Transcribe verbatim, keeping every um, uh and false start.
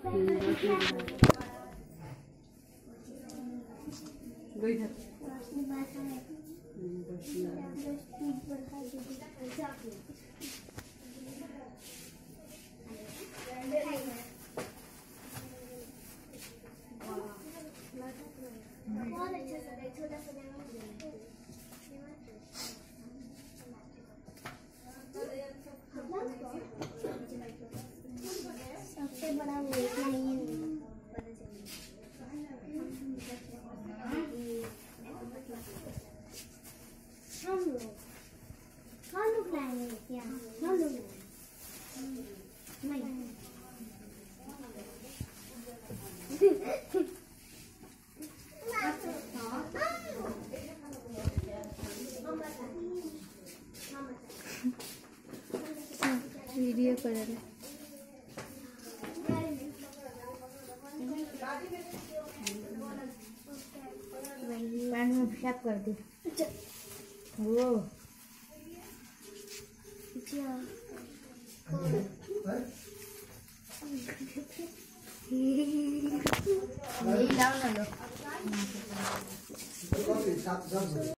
गई था बहुत अच्छा सा छोटा सा सबसे बड़ा वो नहीं हम लोग हम लोग लाएंगे क्या हम लोग नहीं वीडियो कर रहे पैंट में पेशाब कर दी वो यही लाओ ना लो।